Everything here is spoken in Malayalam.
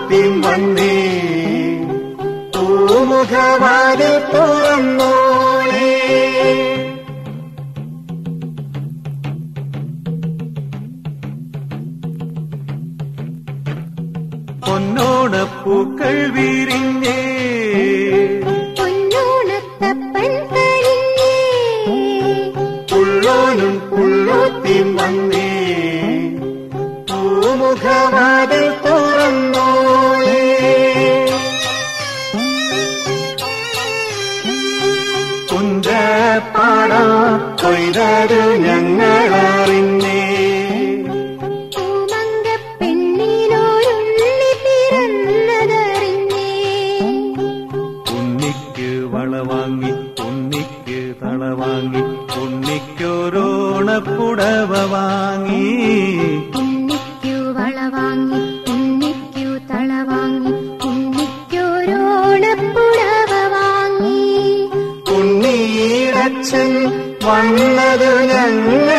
പുള്ളോത്തിൻ വന്നേ പൂമുഖവാതിൽ തുറന്നോളേ. പൊന്നോണപ്പൂക്കൾ വിരിഞ്ഞേ പൊന്നോണത്തപ്പൻ കരിഞ്ഞേ പുള്ളോനും പുള്ളോത്തിൻ വന്നേ പൂമുഖവാതിൽ തുറന്നോളേ. കുഞ്ചപ്പാടാ കൊയ്തത് ഞങ്ങളറിഞ്ഞേ പൂമങ്കപ്പെണ്ണിനോരുണ്ണി പിറന്നതറിഞ്ഞേ. ഉണ്ണിക്ക് വളവാങ്ങി ഉണ്ണിക്ക് തളവാങ്ങി ഉണ്ണിക്കൊരോണപ്പുടവ വാങ്ങി. ഉണ്ണിക്കു വളവാങ്ങി ഉണ്ണിക്കു തളവാങ്ങി ഉണ്ണിക്കൊരോണപ്പുടവ വാങ്ങി. ഉണ്ണീടച്ഛൻ വന്നത് ഞങ്ങൾ